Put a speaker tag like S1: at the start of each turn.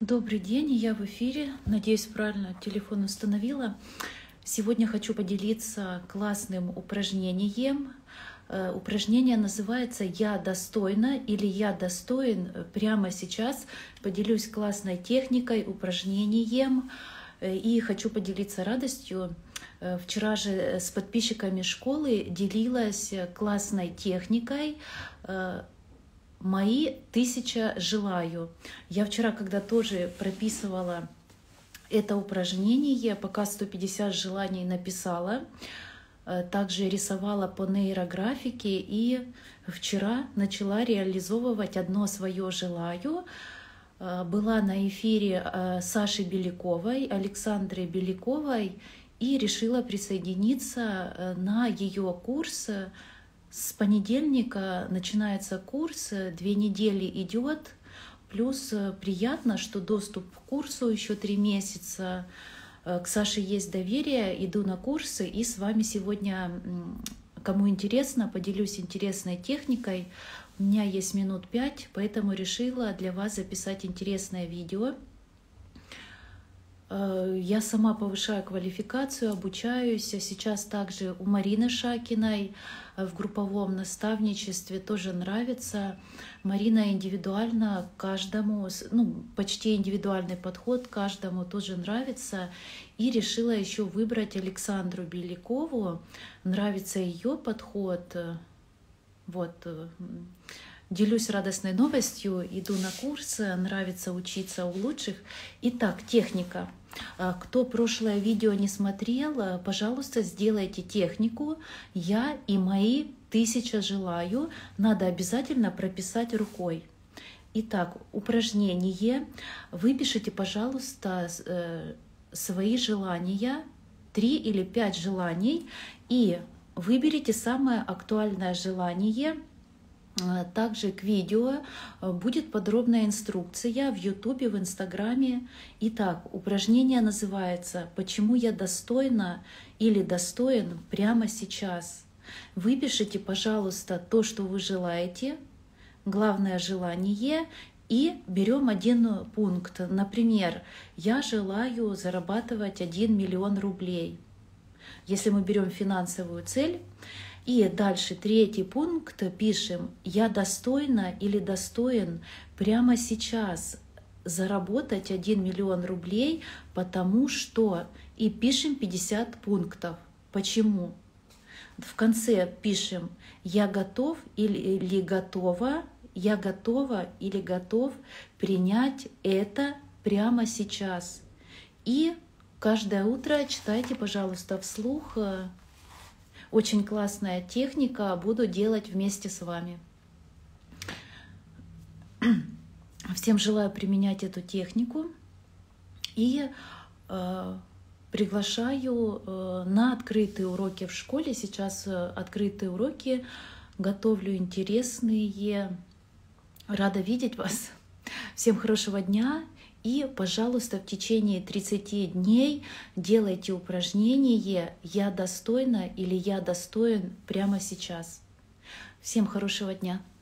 S1: Добрый день, я в эфире. Надеюсь, правильно телефон установила. Сегодня хочу поделиться классным упражнением. Упражнение называется «Я достойна» или «Я достоин». Прямо сейчас поделюсь классной техникой, упражнением и хочу поделиться радостью. Вчера же с подписчиками школы делилась классной техникой «Мои 1000 желаю». Я вчера, когда тоже прописывала это упражнение, пока 150 желаний написала, также рисовала по нейрографике и вчера начала реализовывать одно свое «желаю». Была на эфире Саши Беляковой, Александры Беляковой и решила присоединиться на ее курс. С понедельника начинается курс, 2 недели идет, плюс приятно, что доступ к курсу еще 3 месяца. К Саше есть доверие, иду на курсы и с вами сегодня, кому интересно, поделюсь интересной техникой. У меня есть минут 5, поэтому решила для вас записать интересное видео. Я сама повышаю квалификацию, обучаюсь. Сейчас также у Марины Шакиной в групповом наставничестве тоже нравится. Марина индивидуально каждому, почти индивидуальный подход каждому тоже нравится. И решила еще выбрать Александру Белякову. Нравится ее подход. Вот. Делюсь радостной новостью, иду на курсы, нравится учиться у лучших. Итак, техника. Кто прошлое видео не смотрел, пожалуйста, сделайте технику «Я и мои 1000 желаю». Надо обязательно прописать рукой. Итак, упражнение. Выпишите, пожалуйста, свои желания, 3 или 5 желаний, и выберите самое актуальное желание. Также к видео будет подробная инструкция в YouTube, в Инстаграме. Итак, упражнение называется «Почему я достойна или достоин прямо сейчас?». Выпишите, пожалуйста, то, что вы желаете, главное желание, и берем один пункт. Например, «Я желаю зарабатывать 1 миллион рублей». Если мы берем финансовую цель, и дальше 3-й пункт пишем «Я достойна или достоин прямо сейчас заработать 1 миллион рублей, потому что…» И пишем 50 пунктов. Почему? В конце пишем «Я готов или готова», «Я готова или готов принять это прямо сейчас». И каждое утро читайте, пожалуйста, вслух. Очень классная техника, буду делать вместе с вами. Всем желаю применять эту технику и приглашаю на открытые уроки в школе. Сейчас открытые уроки, готовлю интересные. Рада видеть вас. Всем хорошего дня. И, пожалуйста, в течение 30 дней делайте упражнение «Я достойна» или «Я достоин» прямо сейчас. Всем хорошего дня!